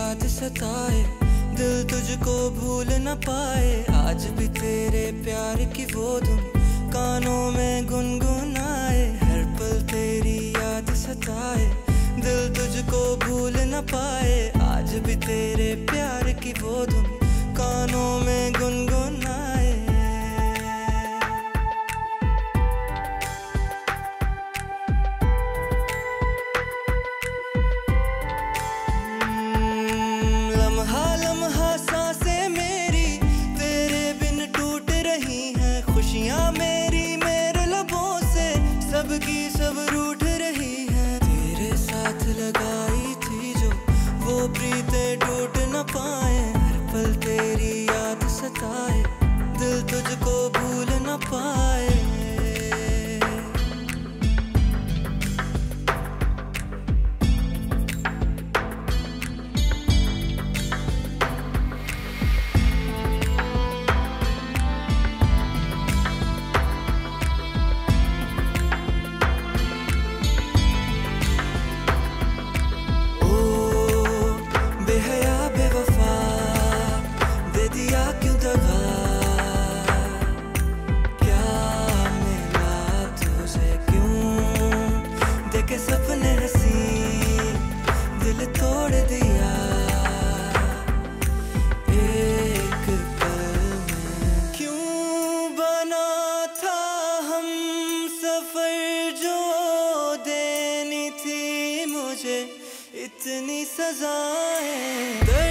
याद सताए, दिल तुझको भूल न पाए। आज भी तेरे प्यार की वो धुन कानों में गुनगुनाए। हर पल तेरी याद सताए, दिल तुझको भूल न पाए। आज भी तेरे प्यार की वो धुन कानों में गुनगुनाए। लम्हा लम्हा सांसें मेरी तेरे बिन टूट रही हैं। खुशियां मेरी मेरे लबों से सबकी सब रूठ रही हैं। तेरे साथ लगाई थी जो वो प्रीतें टूट न पाए। हर पल तेरी याद सताए, दिल तुझको भूल न पाए। बेहया बेवफा दे दिया क्यों दगा, क्या मिला तुझे क्यों देखे सपने हंसी दिल तोड़ दिया एक पल में। क्यों बना था हम सफर जो देनी थी मुझे इतनी सजाएं।